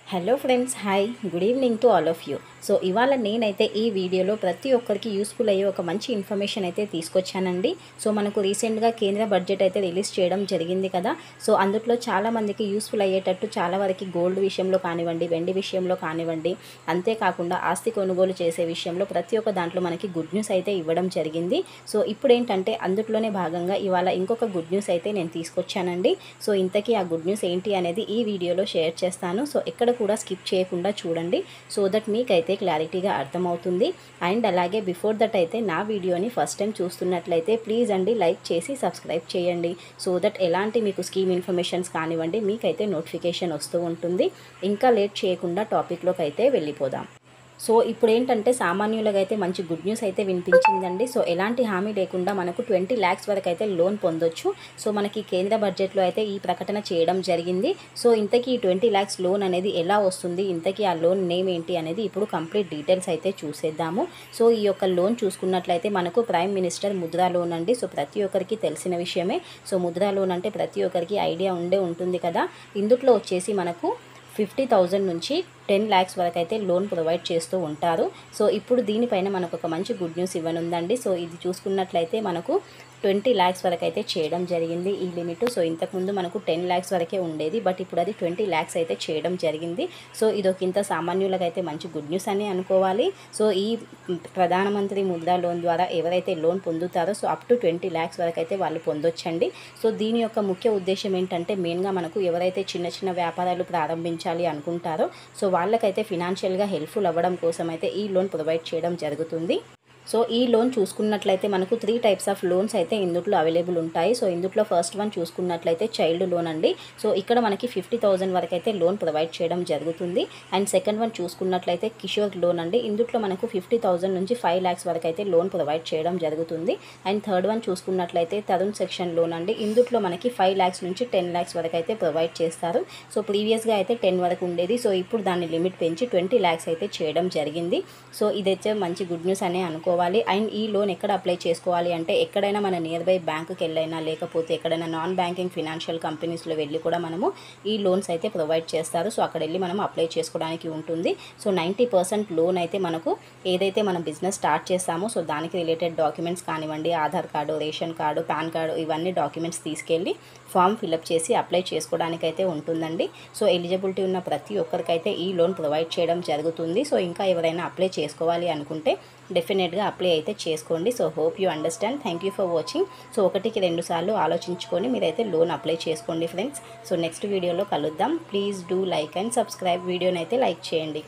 Hello friends, hi, good evening to all of you. So ఇవాళ నేనైతే ఈ వీడియోలో ప్రతి ఒక్కరికి యూస్ఫుల్ అయ్యే ఒక మంచి ఇన్ఫర్మేషన్ అయితే తీసుకొచ్చానండి. సో మనకు రీసెంట్గా కేంద్ర బడ్జెట్ అయితే రిలీజ్ చేయడం జరిగింది కదా. సో అందులో చాలామందికి యూస్ఫుల్ అయ్యేటట్టు చాలా వరకు గోల్డ్ విషయంలో కానివ్వండి, వెండి విషయంలో కానివ్వండి, అంతేకాకుండా ఆస్తి కొనుగోలు చేసే విషయంలో ప్రతి ఒక్క దాంట్లో మనకి గుడ్ న్యూస్ అయితే ఇవ్వడం జరిగింది. సో ఇప్పుడు ఏంటంటే అందులోనే భాగంగా ఇవాళ ఇంకొక గుడ్ న్యూస్ అయితే నేను తీసుకొచ్చానండి. సో ఇంతకీ ఆ గుడ్ న్యూస్ ఏంటి అనేది ఈ వీడియోలో షేర్ చేస్తాను. సో ఎక్కడ కూడా స్కిప్ చేయకుండా చూడండి, సో దట్ మీకైతే క్లారిటీగా అర్థమవుతుంది. అండ్ అలాగే బిఫోర్ దట్ అయితే నా వీడియోని ఫస్ట్ టైం చూస్తున్నట్లయితే ప్లీజ్ అండి లైక్ చేసి సబ్స్క్రైబ్ చేయండి, సో దట్ ఎలాంటి మీకు స్కీమ్ ఇన్ఫర్మేషన్స్ కానివ్వండి మీకైతే నోటిఫికేషన్ వస్తూ ఉంటుంది. ఇంకా లేట్ చేయకుండా టాపిక్లోకి అయితే వెళ్ళిపోదాం. సో ఇప్పుడు ఏంటంటే సామాన్యులుగా అయితే మంచి గుడ్ న్యూస్ అయితే వినిపించిందండి. సో ఎలాంటి హామీ లేకుండా మనకు 20 lakhs వరకు అయితే లోన్ పొందొచ్చు. సో మనకి కేంద్ర బడ్జెట్లో అయితే ఈ ప్రకటన చేయడం జరిగింది. సో ఇంతకీ 20 lakhs లోన్ అనేది ఎలా వస్తుంది, ఇంతకీ ఆ లోన్ నేమ్ ఏంటి అనేది ఇప్పుడు కంప్లీట్ డీటెయిల్స్ అయితే చూసేద్దాము. సో ఈ యొక్క లోన్ చూసుకున్నట్లయితే మనకు ప్రైమ్ మినిస్టర్ ముద్రా లోన్ అండి. సో ప్రతి ఒక్కరికి తెలిసిన విషయమే. సో ముద్రా లోన్ అంటే ప్రతి ఒక్కరికి ఐడియా ఉంటుంది కదా. ఇందులో వచ్చేసి మనకు 50,000 నుంచి 10 lakhs వరకు అయితే లోన్ ప్రొవైడ్ చేస్తూ ఉంటారు. సో ఇప్పుడు దీనిపైన మనకు ఒక మంచి గుడ్ న్యూస్ ఇవ్వనుందండి. సో ఇది చూసుకున్నట్లయితే మనకు 20 lakhs వరకు అయితే చేయడం జరిగింది ఈ లిమిట్. సో ఇంతకుముందు మనకు 10 lakhs వరకే ఉండేది, బట్ ఇప్పుడు అది 20 lakhs అయితే చేయడం జరిగింది. సో ఇదొక సామాన్యులకు అయితే మంచి గుడ్ న్యూస్ అని అనుకోవాలి. సో ఈ ప్రధానమంత్రి ముద్రా లోన్ ద్వారా ఎవరైతే లోన్ పొందుతారో సో అప్ టు 20 lakhs వరకు అయితే వాళ్ళు పొందొచ్చండి. సో దీని యొక్క ముఖ్య ఉద్దేశం ఏంటంటే మెయిన్గా మనకు ఎవరైతే చిన్న చిన్న వ్యాపారాలు ప్రారంభించాలి అనుకుంటారో సో వాళ్ళకైతే ఫినాన్షియల్గా హెల్ప్ఫుల్ అవ్వడం కోసం అయితే ఈ లోన్ ప్రొవైడ్ చేయడం జరుగుతుంది. సో ఈ లోన్ చూసుకున్నట్లయితే మనకు 3 types ఆఫ్ లోన్స్ అయితే ఇందులో అవైలబుల్ ఉంటాయి. సో ఇందులో ఫస్ట్ వన్ చూసుకున్నట్లయితే చైల్డ్ లోన్ అండి. సో ఇక్కడ మనకి 50,000 వరకు అయితే లోన్ ప్రొవైడ్ చేయడం జరుగుతుంది. అండ్ సెకండ్ వన్ చూసుకున్నట్లయితే కిషోర్ లోన్ అండి. ఇందులో మనకు 50,000 నుంచి 5 lakhs వరకు అయితే లోన్ ప్రొవైడ్ చేయడం జరుగుతుంది. అండ్ థర్డ్ వన్ చూసుకున్నట్లయితే తరుణ్ సెక్షన్ లోన్ అండి. ఇందులో మనకి 5 lakhs నుంచి 10 lakhs వరకు అయితే ప్రొవైడ్ చేస్తారు. సో ప్రీవియస్గా అయితే 10 వరకు ఉండేది. సో ఇప్పుడు దాన్ని లిమిట్ పెంచి 20 lakhs అయితే చేయడం జరిగింది. సో ఇదైతే మంచి గుడ్ న్యూస్ అనే అనుకోవాలి. అండ్ ఈ లోన్ ఎక్కడ అప్లై చేసుకోవాలి అంటే ఎక్కడైనా మన నియర్ బై బ్యాంకుకి వెళ్ళైనా లేకపోతే ఎక్కడైనా నాన్ బ్యాంకింగ్ ఫినాన్షియల్ కంపెనీస్లో వెళ్ళి కూడా మనము ఈ లోన్స్ అయితే ప్రొవైడ్ చేస్తారు. సో అక్కడ వెళ్ళి మనం అప్లై చేసుకోవడానికి ఉంటుంది. సో 90% లోన్ అయితే మనకు ఏదైతే మనం బిజినెస్ స్టార్ట్ చేస్తామో సో దానికి రిలేటెడ్ డాక్యుమెంట్స్ కానివ్వండి, Aadhaar card, ration card, pan card, ఇవన్నీ డాక్యుమెంట్స్ తీసుకెళ్ళి ఫామ్ ఫిలప్ చేసి అప్లై చేసుకోవడానికి అయితే ఉంటుందండి. సో ఎలిజిబిలిటీ ఉన్న ప్రతి ఒక్కరికైతే ఈ లోన్ ప్రొవైడ్ చేయడం జరుగుతుంది. సో ఇంకా ఎవరైనా అప్లై చేసుకోవాలి అనుకుంటే డెఫినెట్గా అప్లై అయితే చేసుకోండి. So hope you understand. Thank you for watching. So 1కి 2 సార్లు ఆలోచించుకొని మీరైతే లోన్ అప్లై చేసుకోండి ఫ్రెండ్స్. సో నెక్స్ట్ వీడియోలో కలుద్దాం. Please do like and subscribe. వీడియోని అయితే లైక్ చేయండి.